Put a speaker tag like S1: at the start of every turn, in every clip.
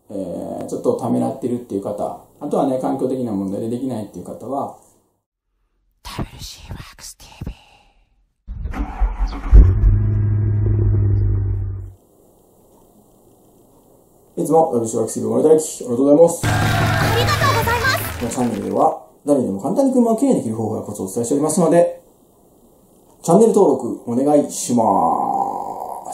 S1: ちょっとためらってるっていう方、あとはね、環境的な問題でできないっていう方は、WC ワークス TV。いつもWC ワークス TV をご覧いただき、ありがとうございます。
S2: ありがとうございます。
S1: このチャンネルでは、誰にでも簡単に車をきれいにできる方法やコツをお伝えしておりますので、チャンネル登録お願いします。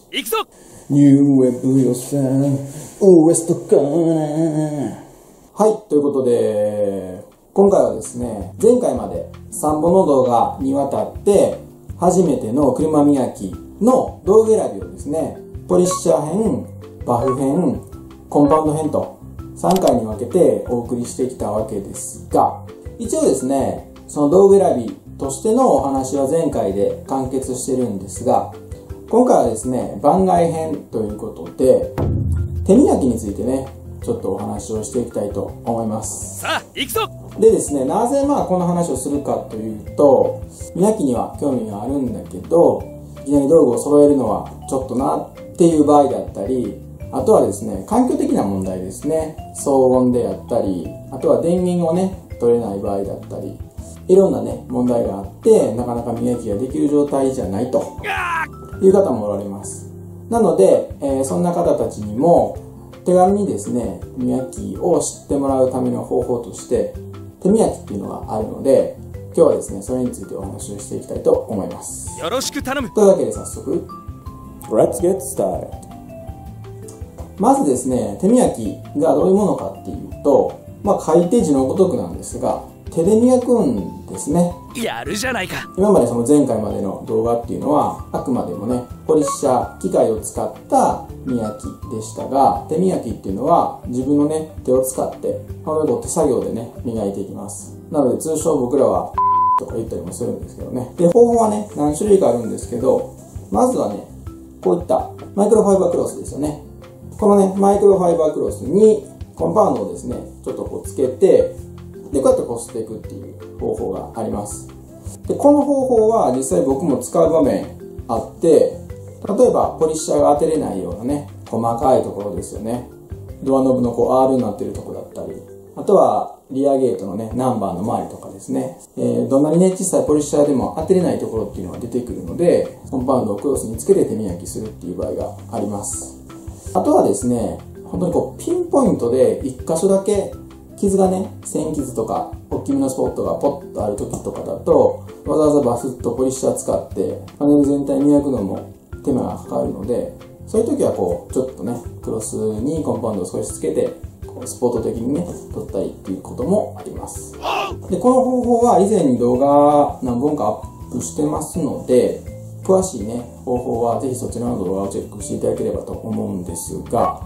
S3: 行くぞ！
S1: ニューウェブ予算、ウエストかな。はい、ということで、今回はですね、前回まで3本の動画にわたって、初めての車磨きの道具選びをですね、ポリッシャー編、バフ編、コンパウンド編と3回に分けてお送りしてきたわけですが、一応ですね、その道具選びとしてのお話は前回で完結してるんですが、今回はですね、番外編ということで、手磨きについてね、ちょっとお話をしていきたいと思います。
S3: さあ、行くぞ！
S1: でですね、なぜこの話をするかというと、磨きには興味があるんだけど、いきなり道具を揃えるのはちょっとなっていう場合だったり、あとはですね、環境的な問題ですね。騒音であったり、あとは電源をね、取れない場合だったり、いろんなね、問題があって、なかなか磨きができる状態じゃないという方もおられます。なので、そんな方たちにも、手軽にですね、磨きを知ってもらうための方法として、手磨きっていうのがあるので、今日はですね、それについてお話をしていきたいと思います。
S3: よろしく頼む。
S1: というわけで早速、Let's get started! まずですね、手磨きがどういうものかっていうと、書いて字のごとくなんですが、手で磨くんですね。
S3: やるじゃないか。
S1: 今までその前回までの動画っていうのは、あくまでもね、ポリッシャー、機械を使った磨きでしたが、手磨きっていうのは自分のね、手を使って、手作業でね、磨いていきます。なので通称僕らは、とか言ったりもするんですけどね。で、方法はね、何種類かあるんですけど、まずはね、こういったマイクロファイバークロスですよね。このね、マイクロファイバークロスにコンパウンドをですね、ちょっとこうつけて、で、こうやってこすっていくっていう方法があります。で、この方法は実際僕も使う場面あって、例えばポリッシャーが当てれないようなね、細かいところですよね。ドアノブのこう R になってるところだったり、あとはリアゲートのね、ナンバーの周りとかですね。どんなにね、小さいポリッシャーでも当てれないところっていうのが出てくるので、コンパウンドをクロスにつけて手磨きするっていう場合があります。あとはですね、本当にこうピンポイントで一箇所だけ傷がね、線傷とか大きめのスポットがポッとある時とかだと、わざわざバフとポリッシャー使ってパネル全体磨くのも手間がかかるので、そういう時はこうちょっとね、クロスにコンパウンドを少しつけてスポット的にね、取ったりっていうこともあります。で、この方法は以前に動画何本かアップしてますので、詳しいね、方法はぜひそちらの動画をチェックしていただければと思うんですが、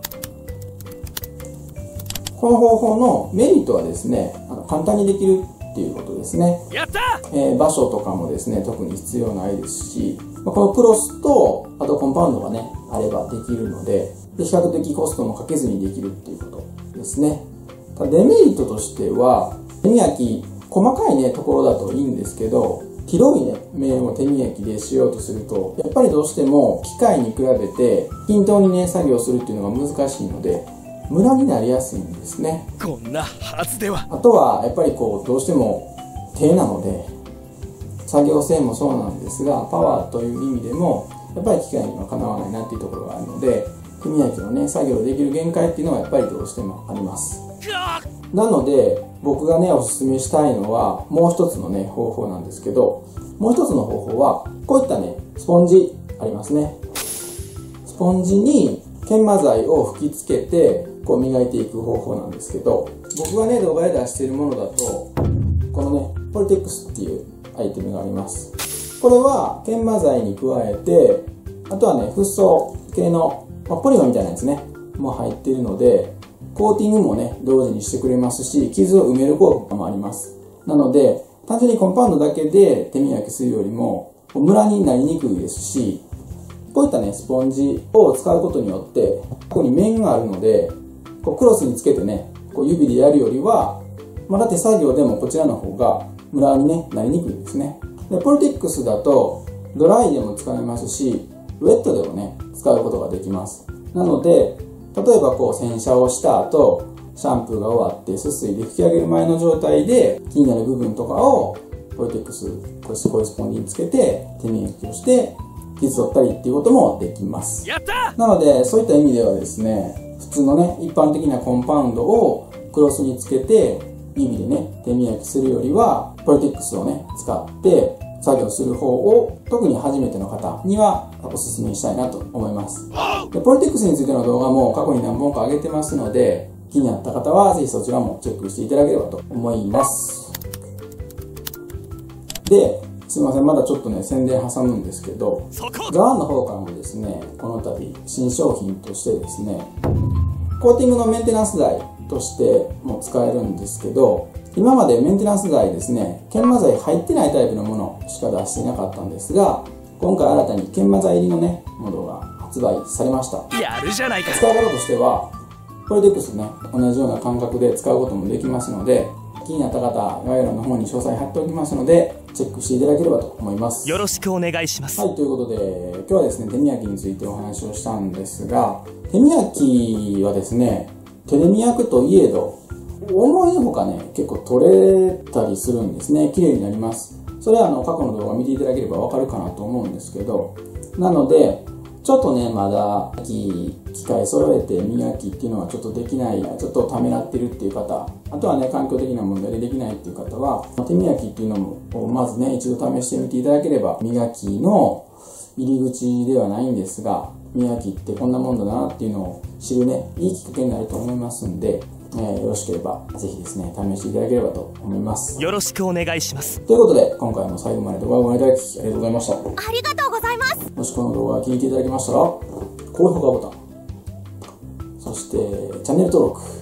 S1: この方法のメリットはですね、簡単にできるっていうことですね。
S3: やった！
S1: 場所とかもですね、特に必要ないですし、このクロスと、あとコンパウンドがね、あればできるので、比較的コストもかけずにできるっていうことですね。ただデメリットとしては、手磨き、細かいね、ところだといいんですけど、広いね、面を手磨きでしようとすると、やっぱりどうしても機械に比べて均等にね、作業するっていうのが難しいので、無駄になりやすいんですね。
S3: こんなはずでは。
S1: あとは、やっぱりこう、どうしても手なので、作業性もそうなんですが、パワーという意味でも、やっぱり機械にはかなわないなっていうところがあるので、手磨きのね、作業できる限界っていうのはやっぱりどうしてもあります。なので、僕がね、おすすめしたいのは、もう一つのね、方法なんですけど、もう一つの方法は、こういったね、スポンジありますね。スポンジに研磨剤を吹きつけて、こう磨いていく方法なんですけど、僕がね、動画で出しているものだと、このね、ポリテックスっていうアイテムがあります。これは研磨剤に加えて、あとはね、フッ素系の、ポリマみたいなやつね、も入っているので、コーティングもね、同時にしてくれますし、傷を埋める効果もあります。なので、単純にコンパウンドだけで手磨きするよりも、ムラになりにくいですし、こういったね、スポンジを使うことによって、ここに面があるので、こうクロスにつけてね、こう指でやるよりは、まだ手作業でもこちらの方がムラに、ね、なりにくいですね。で、ポリテックスだと、ドライでも使えますし、ウェットでもね、使うことができます。なので、 例えばこう洗車をした後、シャンプーが終わってすすいで拭き上げる前の状態で気になる部分とかをポリテックスコレスポンディにつけて手磨きをして傷取ったりっていうこともできます。
S3: やった！
S1: なのでそういった意味ではですね、普通のね一般的なコンパウンドをクロスにつけて指でね手磨きするよりはポリテックスをね使って作業する方を特に初めての方にはお勧めしたいなと思います。でポリテックスについての動画も過去に何本か上げてますので、気になった方はぜひそちらもチェックしていただければと思います。で、すいません、まだちょっとね宣伝挟むんですけど、ザワンの方からもですね、この度新商品としてですね、コーティングのメンテナンス剤としても使えるんですけど、今までメンテナンス剤ですね、研磨剤入ってないタイプのものしか出していなかったんですが、今回新たに研磨剤入りのねものが発売されました。
S3: やるじゃないか。
S1: 使い方としてはポリテックスね、同じような感覚で使うこともできますので、気になった方概要欄の方に詳細貼っておきますのでチェックしていただければと思います。
S3: よろしくお願いします。
S1: はい、ということで今日はですね、手磨きについてお話をしたんですが、手磨きはですね、手で磨くといえど思いのほかね結構取れたりするんですね。綺麗になります。それは過去の動画見ていただければわかるかなと思うんですけど、なのでちょっとねまだ機械揃えて磨きっていうのはちょっとできない、ちょっとためらってるっていう方、あとはね環境的な問題でできないっていう方は、手磨きっていうのをまずね一度試してみていただければ、磨きの入り口ではないんですが、磨きってこんなもんだなっていうのを知るねいいきっかけになると思いますんで、よろしければぜひですね試していただければと思います。
S3: よろしくお願いします。
S1: ということで今回も最後まで動画をご覧いただきありがとうございました。
S2: ありがとうございます。
S1: もしこの動画が気に入っていただけましたら高評価ボタン、そしてチャンネル登録、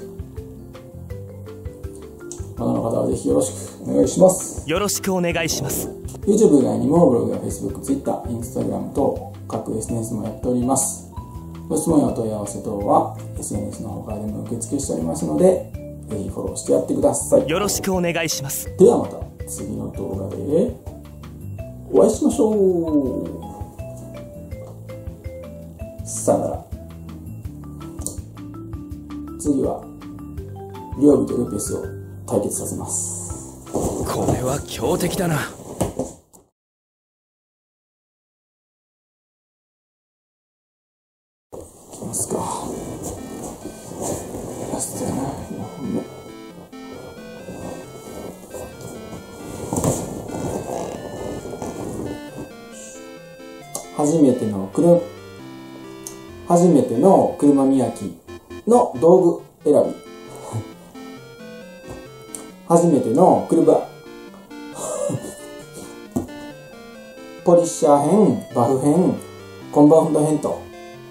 S1: まだの方はぜひよろしくお願いします。
S3: よろしくお願いします。
S1: YouTube 以外にもブログや Facebook、Twitter、Instagram と各 SNS もやっております。ご質問やお問い合わせ等は SNS の方からでも受付しておりますので、ぜひフォローしてやってください。
S3: よろしくお願いします。
S1: ではまた次の動画でお会いしましょう。さよなら。次はリオビとルペスを対決させます。
S3: これは強敵だな。
S1: いきますか。ラストやな、4本目。初めての車磨きの道具選び。初めての車ポリッシャー編、バフ編、コンバウンド編と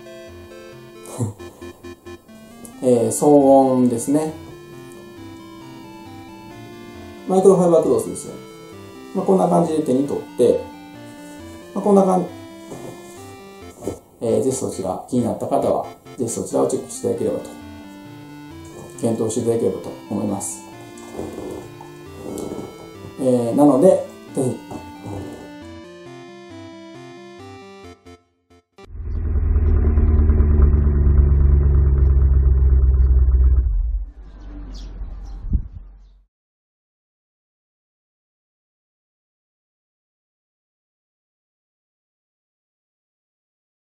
S1: 騒音ですね。マイクロファイバークロスですよ。こんな感じで手に取って、こんな感じ。ぜひそちら、気になった方は、ぜひそちらをチェックしていただければと、検討していただければと思います。なので、ぜひ